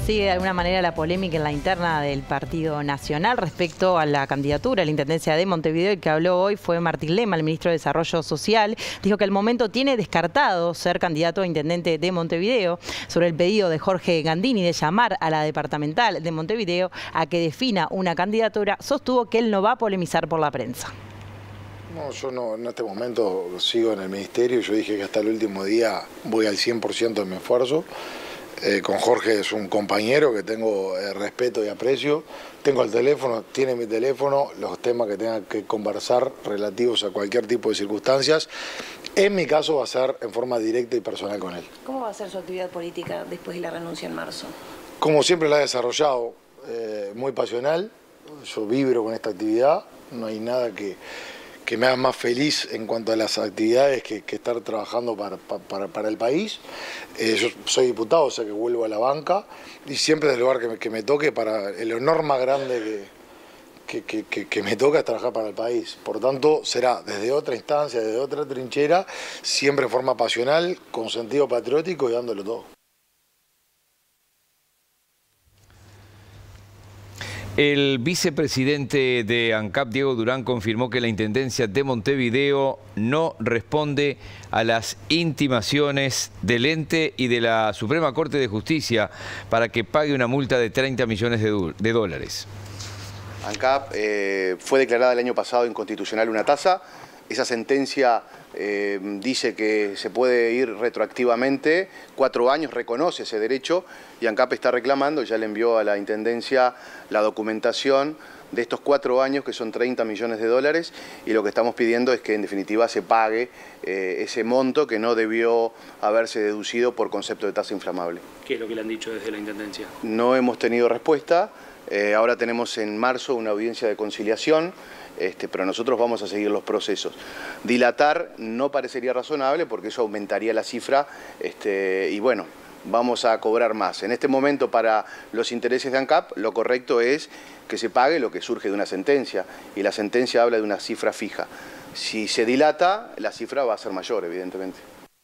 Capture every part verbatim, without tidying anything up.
Sigue de alguna manera la polémica en la interna del Partido Nacional respecto a la candidatura a la Intendencia de Montevideo. El que habló hoy fue Martín Lema, el ministro de Desarrollo Social. Dijo que al momento tiene descartado ser candidato a intendente de Montevideo. Sobre el pedido de Jorge Gandini de llamar a la departamental de Montevideo a que defina una candidatura, sostuvo que él no va a polemizar por la prensa. No, yo no, en este momento sigo en el ministerio. Yo dije que hasta el último día voy al cien por ciento de mi esfuerzo. Eh, con Jorge es un compañero que tengo eh, respeto y aprecio. Tengo el teléfono, tiene mi teléfono, los temas que tenga que conversar relativos a cualquier tipo de circunstancias. En mi caso va a ser en forma directa y personal con él. ¿Cómo va a ser su actividad política después de la renuncia en marzo? Como siempre la he desarrollado, eh, muy pasional. Yo vibro con esta actividad, no hay nada que... que me haga más feliz en cuanto a las actividades que, que estar trabajando para, para, para el país. Eh, yo soy diputado, o sea que vuelvo a la banca, y siempre del lugar que me, que me toque, para el honor más grande que, que, que, que me toca es trabajar para el país. Por tanto, será desde otra instancia, desde otra trinchera, siempre en forma pasional, con sentido patriótico y dándolo todo. El vicepresidente de ANCAP, Diego Durán, confirmó que la Intendencia de Montevideo no responde a las intimaciones del ente y de la Suprema Corte de Justicia para que pague una multa de treinta millones de, de dólares. ANCAP eh, fue declarada el año pasado inconstitucional una tasa. Esa sentencia eh, dice que se puede ir retroactivamente, cuatro años, reconoce ese derecho, y ANCAP está reclamando, ya le envió a la Intendencia la documentación de estos cuatro años, que son treinta millones de dólares, y lo que estamos pidiendo es que en definitiva se pague eh, ese monto que no debió haberse deducido por concepto de tasa inflamable. ¿Qué es lo que le han dicho desde la Intendencia? No hemos tenido respuesta. Eh, ahora tenemos en marzo una audiencia de conciliación, este, pero nosotros vamos a seguir los procesos. Dilatar no parecería razonable porque eso aumentaría la cifra este, y bueno, vamos a cobrar más. En este momento, para los intereses de ANCAP, lo correcto es que se pague lo que surge de una sentencia, y la sentencia habla de una cifra fija. Si se dilata, la cifra va a ser mayor, evidentemente.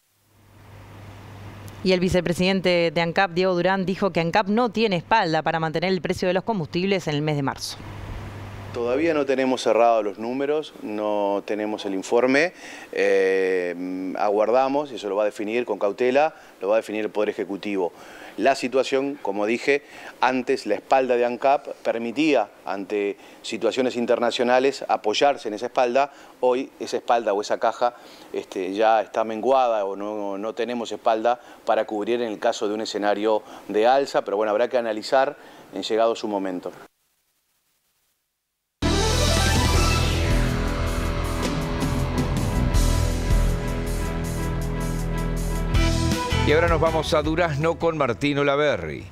Y el vicepresidente de ANCAP, Diego Durán, dijo que ANCAP no tiene espalda para mantener el precio de los combustibles en el mes de marzo. Todavía no tenemos cerrados los números, no tenemos el informe, eh, aguardamos, y eso lo va a definir con cautela, lo va a definir el Poder Ejecutivo. La situación, como dije, antes la espalda de ANCAP permitía, ante situaciones internacionales, apoyarse en esa espalda. Hoy esa espalda o esa caja este, ya está menguada, o no, no tenemos espalda para cubrir en el caso de un escenario de alza, pero bueno, habrá que analizar en llegado su momento. Y ahora nos vamos a Durazno con Martín Olaverri.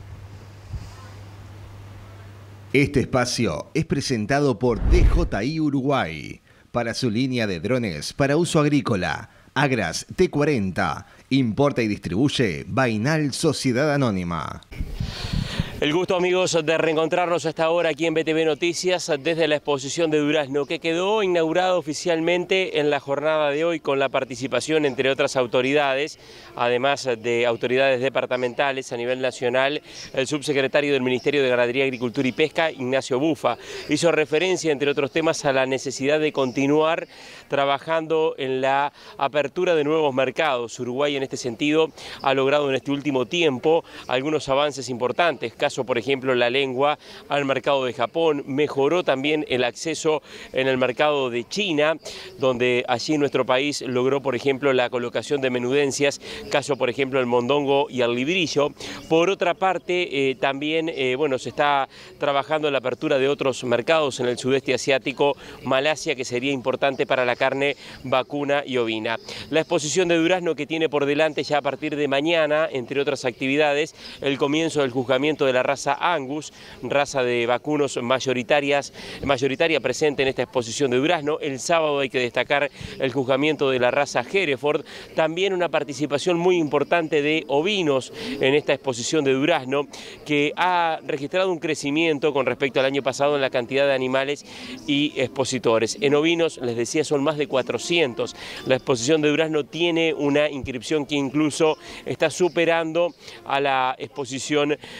Este espacio es presentado por D J I Uruguay para su línea de drones para uso agrícola. Agras T cuarenta. Importa y distribuye Bainal Sociedad Anónima. El gusto, amigos, de reencontrarnos hasta ahora aquí en B T V Noticias desde la exposición de Durazno, que quedó inaugurada oficialmente en la jornada de hoy con la participación, entre otras autoridades, además de autoridades departamentales a nivel nacional. El subsecretario del Ministerio de Ganadería, Agricultura y Pesca, Ignacio Bufa, hizo referencia, entre otros temas, a la necesidad de continuar trabajando en la apertura de nuevos mercados. Uruguay, en este sentido, ha logrado en este último tiempo algunos avances importantes. Caso, por ejemplo, la lengua al mercado de Japón, mejoró también el acceso en el mercado de China, donde allí nuestro país logró, por ejemplo, la colocación de menudencias, caso, por ejemplo, el mondongo y el librillo. Por otra parte, eh, también eh, bueno, se está trabajando en la apertura de otros mercados en el sudeste asiático, Malasia, que sería importante para la carne vacuna y ovina. La exposición de Durazno, que tiene por delante ya a partir de mañana, entre otras actividades, el comienzo del juzgamiento de la raza Angus, raza de vacunos mayoritarias, mayoritaria presente en esta exposición de Durazno. El sábado hay que destacar el juzgamiento de la raza Hereford, también una participación muy importante de ovinos en esta exposición de Durazno, que ha registrado un crecimiento con respecto al año pasado en la cantidad de animales y expositores. En ovinos, les decía, son más de cuatrocientos. La exposición de Durazno tiene una inscripción que incluso está superando a la exposición del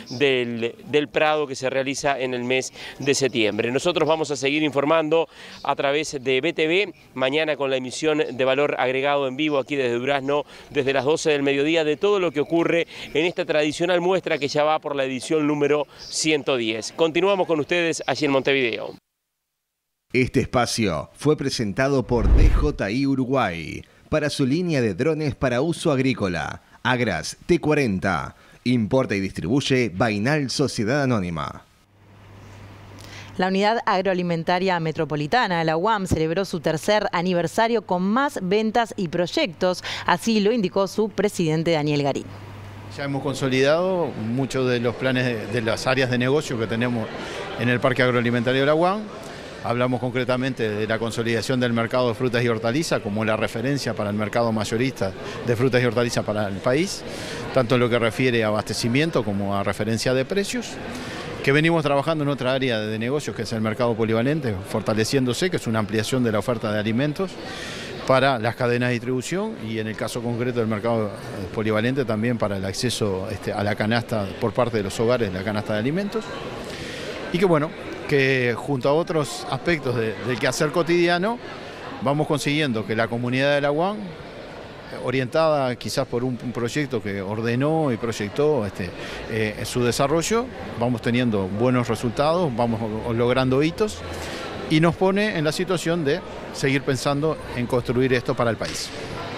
del, del Prado que se realiza en el mes de septiembre. Nosotros vamos a seguir informando a través de B T V, mañana con la emisión de Valor Agregado en vivo aquí desde Durazno, desde las doce del mediodía, de todo lo que ocurre en esta tradicional muestra que ya va por la edición número ciento diez. Continuamos con ustedes allí en Montevideo. Este espacio fue presentado por D J I Uruguay para su línea de drones para uso agrícola. Agras T cuarenta. Importa y distribuye Bainal Sociedad Anónima. La Unidad Agroalimentaria Metropolitana, la U A M, celebró su tercer aniversario con más ventas y proyectos. Así lo indicó su presidente Daniel Garín. Ya hemos consolidado muchos de los planes de, de las áreas de negocio que tenemos en el Parque Agroalimentario de la U A M. Hablamos concretamente de la consolidación del mercado de frutas y hortalizas como la referencia para el mercado mayorista de frutas y hortalizas para el país, tanto en lo que refiere a abastecimiento como a referencia de precios, que venimos trabajando en otra área de negocios que es el mercado polivalente, fortaleciéndose, que es una ampliación de la oferta de alimentos para las cadenas de distribución y en el caso concreto del mercado polivalente también para el acceso este, a la canasta por parte de los hogares, la canasta de alimentos. Y que bueno, que junto a otros aspectos de, del quehacer cotidiano vamos consiguiendo que la comunidad de la U A M, orientada quizás por un, un proyecto que ordenó y proyectó este, eh, su desarrollo, vamos teniendo buenos resultados, vamos logrando hitos y nos pone en la situación de seguir pensando en construir esto para el país.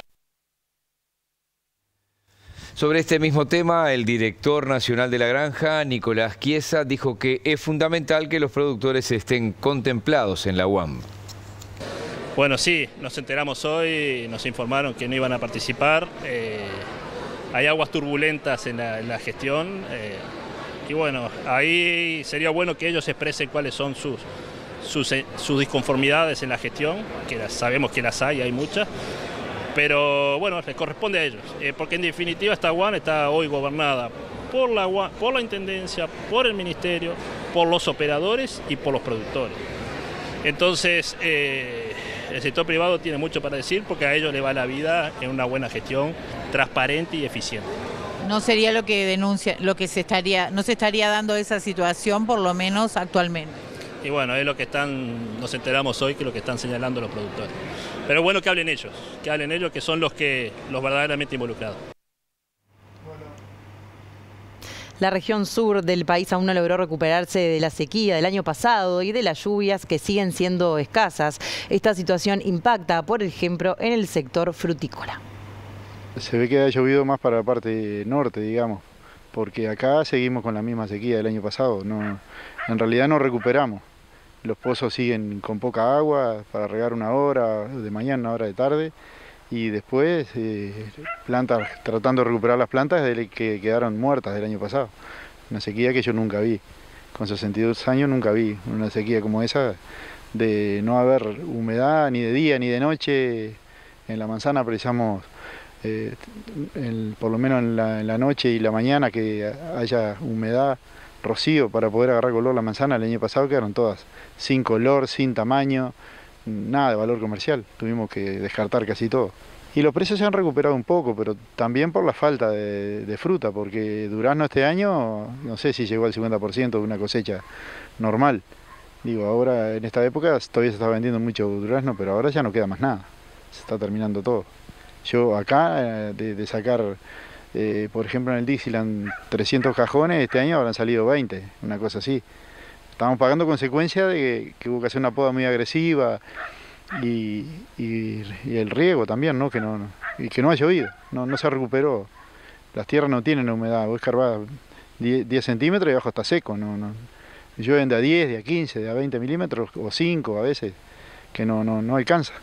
Sobre este mismo tema, el director nacional de la granja, Nicolás Chiesa, dijo que es fundamental que los productores estén contemplados en la U A M. Bueno, sí, nos enteramos hoy, nos informaron que no iban a participar. Eh, hay aguas turbulentas en la, en la gestión eh, y bueno, ahí sería bueno que ellos expresen cuáles son sus, sus, sus disconformidades en la gestión, que las, sabemos que las hay, hay muchas. Pero bueno, les corresponde a ellos, eh, porque en definitiva esta U A M está hoy gobernada por la, U A M, por la Intendencia, por el Ministerio, por los operadores y por los productores. Entonces, eh, el sector privado tiene mucho para decir porque a ellos le va la vida en una buena gestión transparente y eficiente. No sería lo que denuncia, lo que se estaría, no se estaría dando esa situación, por lo menos actualmente. Y bueno, es lo que están, nos enteramos hoy, que es lo que están señalando los productores. Pero bueno que hablen ellos, que hablen ellos, que son los que los verdaderamente involucrados. La región sur del país aún no logró recuperarse de la sequía del año pasado y de las lluvias que siguen siendo escasas. Esta situación impacta, por ejemplo, en el sector frutícola. Se ve que ha llovido más para la parte norte, digamos, porque acá seguimos con la misma sequía del año pasado. No, en realidad no recuperamos. Los pozos siguen con poca agua para regar una hora de mañana, una hora de tarde, y después eh, plantas, tratando de recuperar las plantas de que quedaron muertas del año pasado. Una sequía que yo nunca vi. Con sesenta y dos años nunca vi una sequía como esa, de no haber humedad ni de día ni de noche. En la manzana precisamos, eh, el, por lo menos en la, en la noche y la mañana, que haya humedad, rocío, para poder agarrar color la manzana. El año pasado quedaron todas sin color, sin tamaño, nada de valor comercial. Tuvimos que descartar casi todo. Y los precios se han recuperado un poco, pero también por la falta de, de fruta, porque Durazno este año, no sé si llegó al cincuenta por ciento de una cosecha normal. Digo, ahora en esta época todavía se está vendiendo mucho durazno, pero ahora ya no queda más nada. Se está terminando todo. Yo acá, de, de sacar, eh, por ejemplo en el Dixieland, trescientos cajones, este año habrán salido veinte, una cosa así. Estamos pagando consecuencia de que, que hubo que hacer una poda muy agresiva y, y, y el riego también, ¿no? Que no, no, y que no ha llovido, no, no se recuperó. Las tierras no tienen humedad, vos escarbás diez centímetros y abajo está seco. No, no. Llueven de a diez, de a quince, de a veinte milímetros o cinco a veces, que no, no, no alcanza.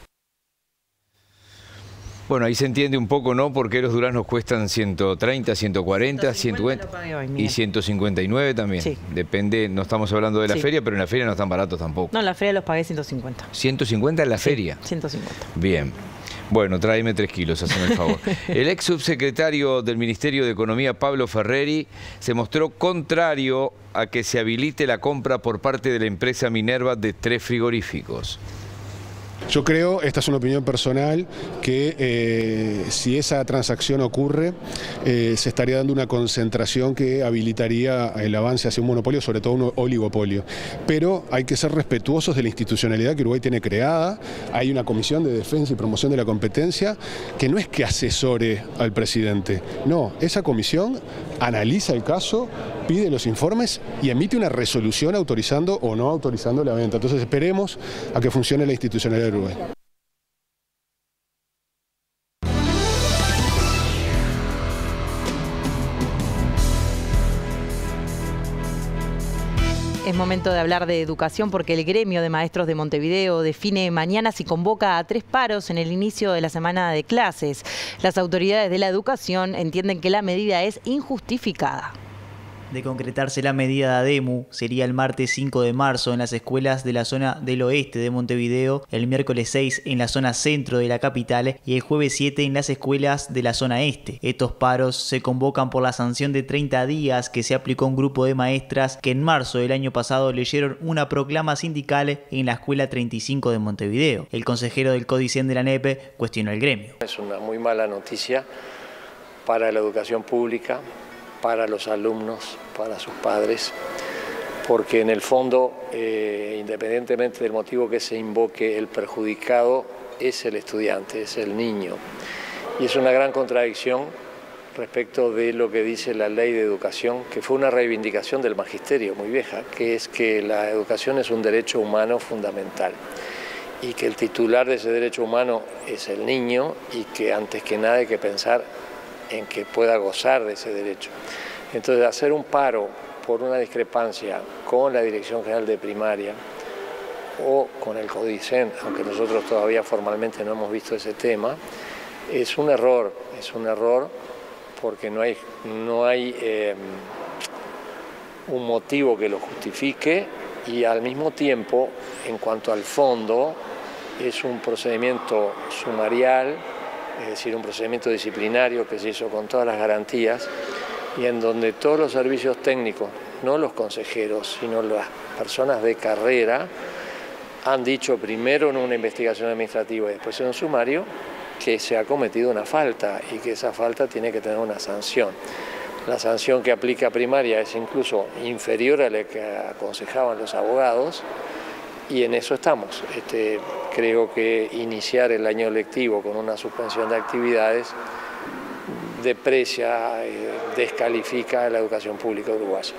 Bueno, ahí se entiende un poco, ¿no? Por qué los duraznos cuestan ciento treinta, ciento cuarenta, ciento cincuenta hoy, y ciento cincuenta y nueve también. Sí. Depende, no estamos hablando de la sí. feria, pero en la feria no están baratos tampoco. No, en la feria los pagué ciento cincuenta. ¿ciento cincuenta en la sí, feria? ciento cincuenta. Bien. Bueno, tráeme tres kilos, hazme el favor. El ex subsecretario del Ministerio de Economía, Pablo Ferreri, se mostró contrario a que se habilite la compra por parte de la empresa Minerva de tres frigoríficos. Yo creo, esta es una opinión personal, que eh, si esa transacción ocurre, eh, se estaría dando una concentración que habilitaría el avance hacia un monopolio, sobre todo un oligopolio. Pero hay que ser respetuosos de la institucionalidad que Uruguay tiene creada. Hay una comisión de defensa y promoción de la competencia que no es que asesore al presidente. No, esa comisión analiza el caso, pide los informes y emite una resolución autorizando o no autorizando la venta. Entonces esperemos a que funcione la institucionalidad de Uruguay. Es momento de hablar de educación porque el gremio de maestros de Montevideo define mañana si convoca a tres paros en el inicio de la semana de clases. Las autoridades de la educación entienden que la medida es injustificada. De concretarse la medida de ADEMU, sería el martes cinco de marzo en las escuelas de la zona del oeste de Montevideo, el miércoles seis en la zona centro de la capital y el jueves siete en las escuelas de la zona este. Estos paros se convocan por la sanción de treinta días que se aplicó a un grupo de maestras que en marzo del año pasado leyeron una proclama sindical en la escuela treinta y cinco de Montevideo. El consejero del CODICEN de la N E P cuestionó el gremio. Es una muy mala noticia para la educación pública, para los alumnos, para sus padres, porque en el fondo, eh, independientemente del motivo que se invoque, el perjudicado es el estudiante, es el niño. Y es una gran contradicción respecto de lo que dice la ley de educación, que fue una reivindicación del magisterio muy vieja, que es que la educación es un derecho humano fundamental y que el titular de ese derecho humano es el niño y que antes que nada hay que pensar en que pueda gozar de ese derecho. Entonces, hacer un paro por una discrepancia con la Dirección General de Primaria o con el CODICEN, aunque nosotros todavía formalmente no hemos visto ese tema, es un error, es un error porque no hay, no hay eh, un motivo que lo justifique y al mismo tiempo, en cuanto al fondo, es un procedimiento sumarial, es decir, un procedimiento disciplinario que se hizo con todas las garantías y en donde todos los servicios técnicos, no los consejeros, sino las personas de carrera, han dicho primero en una investigación administrativa y después en un sumario que se ha cometido una falta y que esa falta tiene que tener una sanción. La sanción que aplica primaria es incluso inferior a la que aconsejaban los abogados y en eso estamos. Este, creo que iniciar el año lectivo con una suspensión de actividades deprecia, eh, descalifica a la educación pública uruguaya.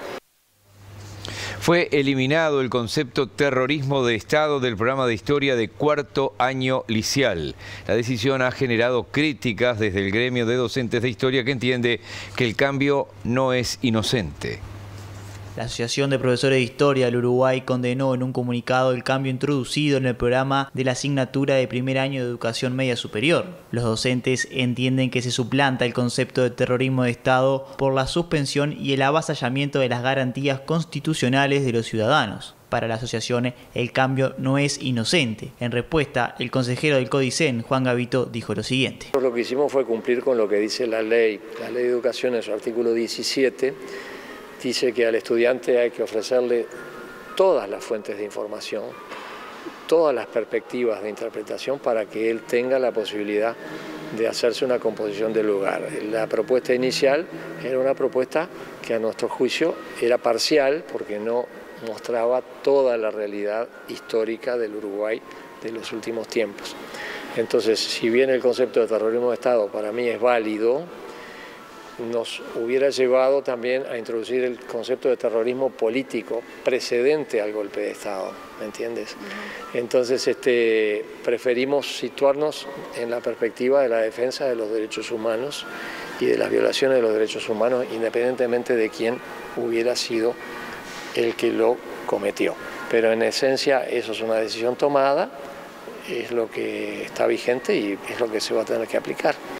Fue eliminado el concepto terrorismo de Estado del programa de historia de cuarto año liceal. La decisión ha generado críticas desde el gremio de docentes de historia que entiende que el cambio no es inocente. La Asociación de Profesores de Historia del Uruguay condenó en un comunicado el cambio introducido en el programa de la asignatura de primer año de educación media superior. Los docentes entienden que se suplanta el concepto de terrorismo de Estado por la suspensión y el avasallamiento de las garantías constitucionales de los ciudadanos. Para la asociación, el cambio no es inocente. En respuesta, el consejero del CODICEN, Juan Gavito, dijo lo siguiente. Lo que hicimos fue cumplir con lo que dice la ley. La ley de educación en su artículo diecisiete dice que al estudiante hay que ofrecerle todas las fuentes de información, todas las perspectivas de interpretación para que él tenga la posibilidad de hacerse una composición del lugar. La propuesta inicial era una propuesta que a nuestro juicio era parcial porque no mostraba toda la realidad histórica del Uruguay de los últimos tiempos. Entonces, si bien el concepto de terrorismo de Estado para mí es válido, nos hubiera llevado también a introducir el concepto de terrorismo político precedente al golpe de Estado, ¿me entiendes? Entonces este, preferimos situarnos en la perspectiva de la defensa de los derechos humanos y de las violaciones de los derechos humanos, independientemente de quién hubiera sido el que lo cometió. Pero en esencia eso es una decisión tomada, es lo que está vigente y es lo que se va a tener que aplicar.